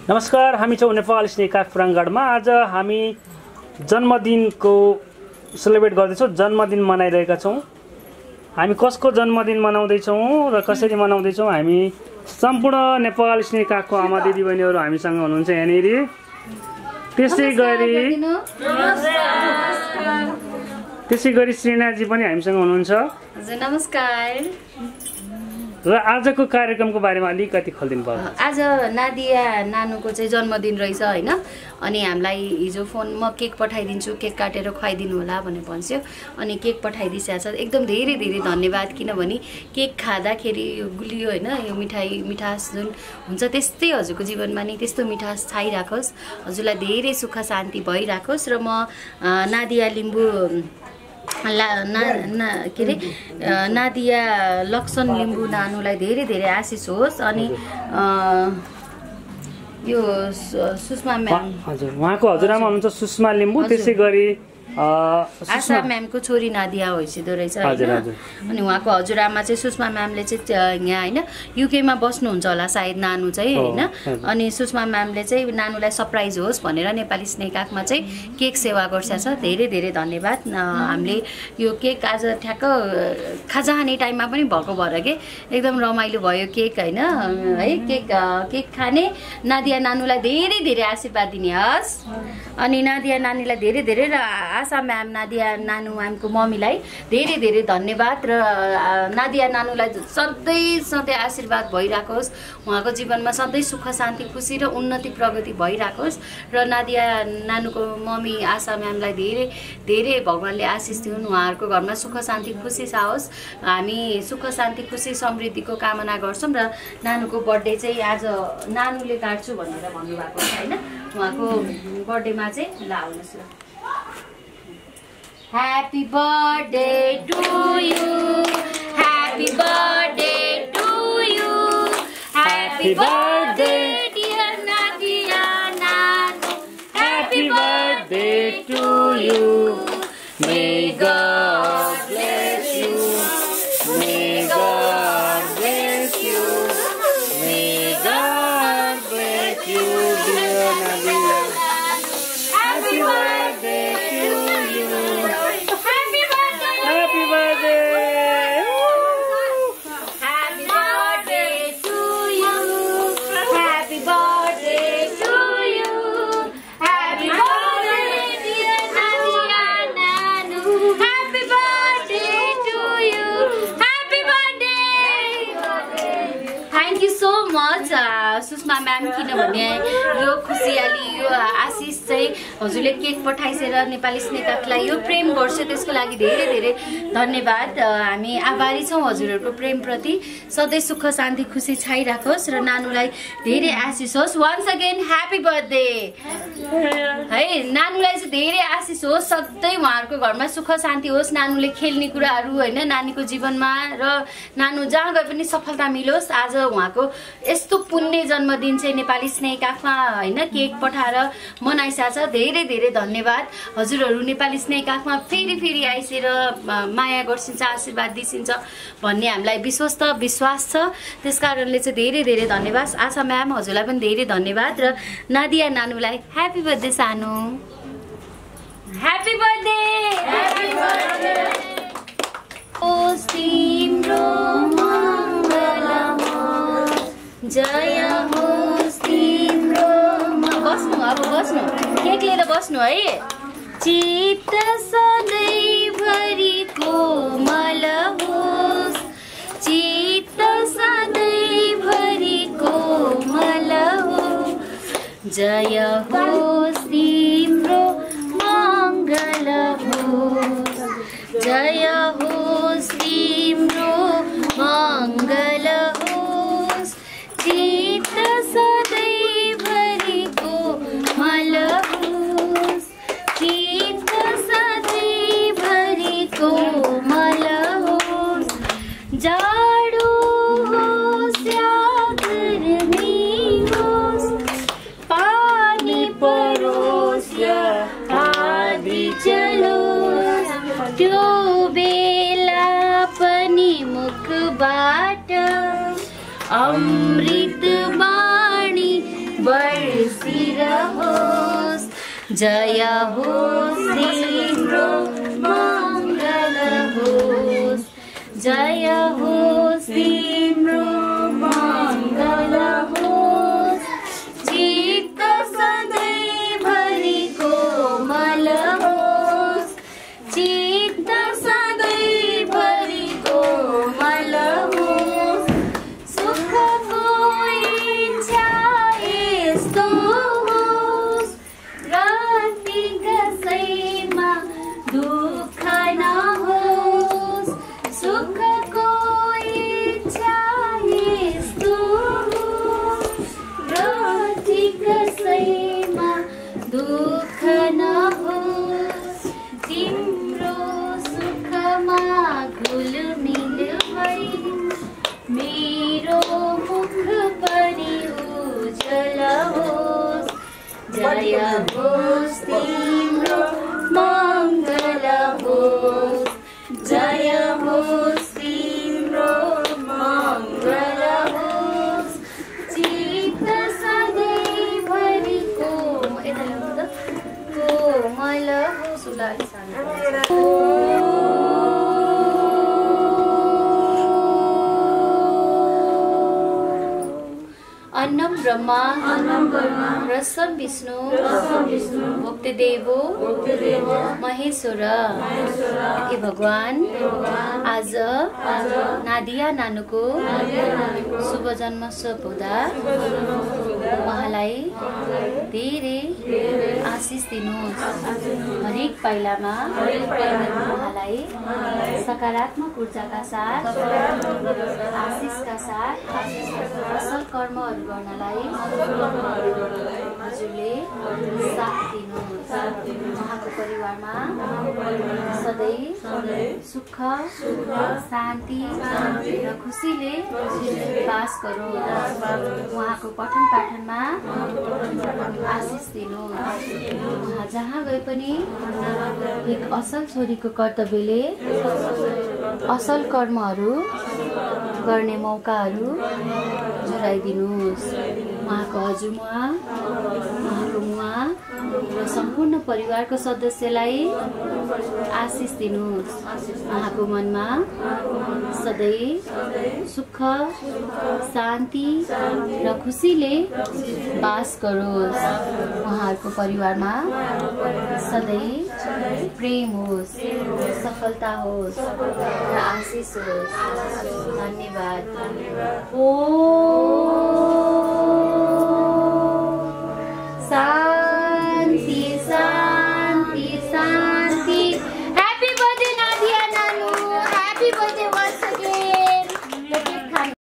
नमस्कार, हामी छौँ नेपाल स्नेक काठपुराङगढमा। आज हामी जन्मदिनको सेलिब्रेट गर्दैछौँ, जन्मदिन मनाइरहेका छौँ। हामी कसको जन्मदिन मनाउँदैछौँ र कसरी मनाउँदैछौँ, हामी सम्पूर्ण नेपाल स्नेक काठको आमा दिदीबहिनीहरू हामीसँग हुनुहुन्छ यहाँनिर। त्यसै गरी श्रीनाथजी पनि हामीसँग हुनुहुन्छ। हजुर नमस्कार। र आजको कार्यक्रमको बारेमा अलिकति खोलिदिनु पर्यो। आज नादिया नानुको चाहिँ जन्मदिन रहेछ हैन, अनि हामीलाई हिजो फोनमा केक पठाइदिन्छु, केक काटेर खुवाइदिनु होला भनेर भन्स्यो, अनि केक पठाइदिइसकेको छ। एकदम धेरै धेरै धन्यवाद, किनभने केक खाँदाखेरि गुलियो हैन, यो मिठास जुन हुन्छ त्यस्तै हजुरको जीवनमा नि त्यस्तो मिठास छाइराखोस्, हजुरलाई धेरै सुख शान्ति भइराखोस्। र म नादिया लिम्बू के अरे नादिया लक्ष्मण लिम्बू नानुलाई धेरै धेरै आशिष होस्। अनि यो सुषमा म्याम, हजुर उहाँको हजुरआमा हुनुहुन्छ सुषमा लिम्बू, त्यसै गरी आशा म्यामको छोरी नादिया होइसिदो रहेछ हैन। अनि उहाँको हजुरआमा चाहिँ सुषमा म्यामले चाहिँ यहाँ हैन युकेमा बस्नुहुन्छ होला सायद नानु चाहिँ हैन। अनि सुषमा म्यामले चाहिँ नानुलाई सरप्राइज होस् भनेर नेपाली स्नेक काखमा चाहिँ केक सेवा गर्छ। धेरै धेरै धन्यवाद। हामीले यो केक आज ठ्याक्क खाजा खाने टाइममा पनि भएको भएर के एकदम रमाइलो भयो केक हैन है। केक खाने, नादिया नानुलाई धेरै धेरै आशीर्वाद दिने हस्। अनि नादिया नानीलाई धेरै धेरै र आशा म्याम, नादिया नानु म्यामको मम्मीलाई धेरै धेरै धन्यवाद। र नादिया नानुलाई सधैँ सधैँ आशीर्वाद भइराखोस्, उहाँको जीवनमा सधैँ सुख शान्ति खुसी र उन्नति प्रगति भइराखोस्। र नादिया नानुको मम्मी आशा म्यामलाई धेरै धेरै भगवानले आशिष दिउन्, उहाँहरूको घरमा सुख शान्ति खुसी होस्। हामी सुख शान्ति खुसी समृद्धिको कामना गर्छौँ। र नानुको बर्थडे चाहिँ आज नानुले काट्छु भनेर भन्नुभएको छ हैन, उहाँको बर्थडेमा चाहिँ ल आउनुहोस् ल। Happy birthday to you, happy birthday to you, happy birthday dear Nadia Nanu, happy birthday to you. May God bless you, may God bless you, may God bless you dear Nadia. Happy birthday to you. Happy birthday. Happy birthday. Happy birthday to you. Happy birthday to you. Happy birthday dear Nadia Nanu. Happy birthday to you. Happy birthday. Thank you so much Sushma ma'am, किनभने यो खुसियाली यो आशिष चाहिँ हजुरले cake पठाइसेर नेपाली स्नेक काखलाई यो प्रेम गर्छ, त्यसको लागि धेरै धेरै धन्यवाद। हामी आभारी छौँ हजुरहरूको प्रेमप्रति। सधैँ सुख शान्ति खुसी छाइराखोस् र नानुलाई धेरै आशिष होस्। वान्स अगेन ह्याप्पी बर्थडे है। नानुलाई चाहिँ धेरै आशिष होस्, सधैँ उहाँहरूको घरमा सुख शान्ति होस्, नानुले खेल्ने कुराहरू होइन नानीको जीवनमा, र नानु जहाँ गए पनि सफलता मिलोस्। आज उहाँको यस्तो पुण्य जन्मदिन चाहिँ नेपाली स्नेक काखमा होइन केक पठाएर मनाइसकेको छ। धेरै धेरै धन्यवाद। हजुरहरू नेपाली स्नेक काखमा फेरि फेरि आइसेर माया गर्छिन्छ, आशीर्वाद दिइन्छ भन्ने हामीलाई विश्वास छ। त्यस कारणले चाहिँ धेरै धेरै धन्यवाद। आशा म्याम हजुरलाई पनि धेरै धन्यवाद। र नादिया नानुलाई ह्याप्पी बर्थडे सानु, ह्याप्पी बर्थडे। ह्याप्पी बर्थडे होस् तिम्रो जय होस् तिम्रो। बस्नु, अब बस्नु, केक लिएर बस्नु है। चित्त सधैँभरि कोमल होस्, चित्त सधैँभरि कोमल होस्, जय होस् तिम्रो मङ्गल होस्, जय होस् तिम्रो मङ्गल होस्, चित्त सधैँभरि कोमल होस्, चित्त सधैँभरि कोमल होस्, जाडो होस् या गर्मी होस्, पानी परोस् या आँधी चलोस्, त्यो बेला पनि मुखबाट अमृत बाणी वर्ष जय होस् तिम्रो मङ्गल होस् जय होस् तिम्रो मङ्गल होस् चित्त सधैँभरि कोमल होस् चित्त सधैँभरि कोमल होस् सुखको इच्छा यस्तो होस् राति कसैमा दुःख नहोस् सुखको इच्छा यस्तो होस् राति कसैमा दुःख नहोस् तिम्रो सुखमा घुलमिल भई मेरो मुख पनि उज्जवल होस् जय होस् तिम्रो मङ्गल होस् जय होस् तिम्रो मङ्गल होस् चित्त सधैँभरि कोमल होस् अन्नम ब्रह्मा रसम विष्णु मुक्तिदेवो महेश्वर हे भगवान आज नादिया नानुको शुभ जन्मोत्सव हुँदा उहाँलाई धेरै आशिष दिनुहोस् हरेक पाइलामा उहाँलाई सकारात्मक ऊर्जाका साथ आशिषका साथ असल कर्महरू गर्नलाई हजुरले साथ दिनुहोस् उहाँको परिवारमा सधैँ सुख शान्ति र खुसीले बास गरोस् उहाँको पठन पाठनमा आशिष दिनुहोस् उहाँ जहाँ गए पनि एक असल छोरीको कर्तव्यले असल कर्महरू गर्ने मौकाहरू जुराइदिनुहोस् उहाँको हजुरमुवा उहाँको मुवा र सम्पूर्ण परिवारको सदस्यलाई आशिष दिनुहोस् उहाँको मनमा सधैँ सुख शान्ति र खुसीले बास गरोस् उहाँहरूको परिवारमा सधैँ प्रेम होस् सफलता होस् र आशिष होस् धन्यवाद ओ